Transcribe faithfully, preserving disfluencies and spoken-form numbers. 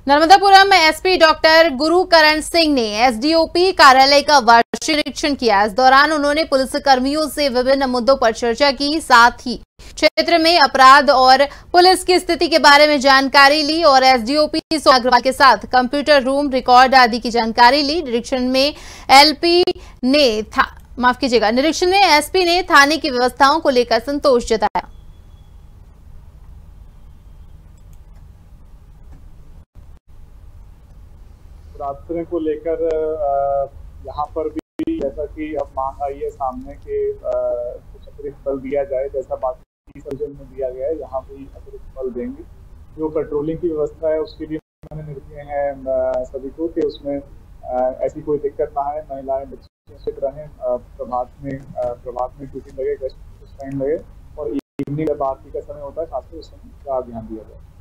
Narmadapuram SP doctor Gurkaran Singh ने SDOP कार्यालय का वार्षिक निरीक्षण किया। इस दौरान उन्होंने पुलिस कर्मियों से विभिन्न मुद्दों पर चर्चा की, साथ ही क्षेत्र में अपराध और पुलिस की स्थिति के बारे में जानकारी ली और एसडीओपी सोना अग्रवाल के साथ कंप्यूटर रूम, रिकॉर्ड आदि की जानकारी ली। निरीक्षण में एलपी ने था माफ कीजिएगा निरीक्षण में एसपी ने थाने की व्यवस्थाओं को लेकर संतोष जताया। रास्ते को लेकर यहाँ पर भी जैसा कि अब मांग आई है सामने के कुछ अतिरिक्त बल दिया जाए, जैसा बाकी सर्जन में दिया गया है, यहाँ भी अतिरिक्त बल देंगे। जो पेट्रोलिंग की व्यवस्था है उसके लिए मैंने निर्देश हैं सभी को कि उसमें ऐसी कोई दिक्कत ना है, महिलाएं बच्चे फिट रहें, प्रभात में प्रभात में ड्यूटी लगे, गश्त टाइम लगे और इवनिंग बाकी का समय होता है खासकर उस समय का ध्यान दिया जाए।